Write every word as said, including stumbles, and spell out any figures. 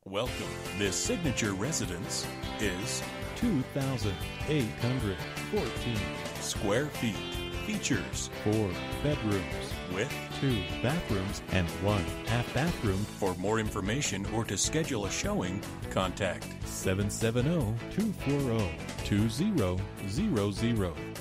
Welcome. This signature residence is two thousand eight hundred fourteen square feet. Features four bedrooms with two bathrooms and one half bathroom. For more information or to schedule a showing, contact seven seven zero, two four zero, two zero zero zero.